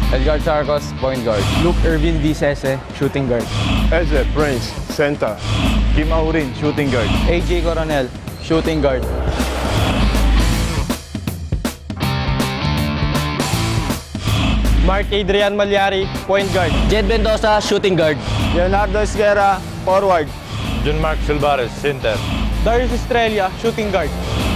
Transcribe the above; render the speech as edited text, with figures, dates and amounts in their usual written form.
Edgar Sarcos, point guard. Luke Irvin Vicese, shooting guard. Eze Prince, center. Kim Aurin, shooting guard. AJ Coronel, shooting guard. Mark Adrian Malyari, point guard. Jed Mendoza, shooting guard. Leonardo Esguerra, forward. John Mark Silvares, center. Darius Estrella, shooting guard.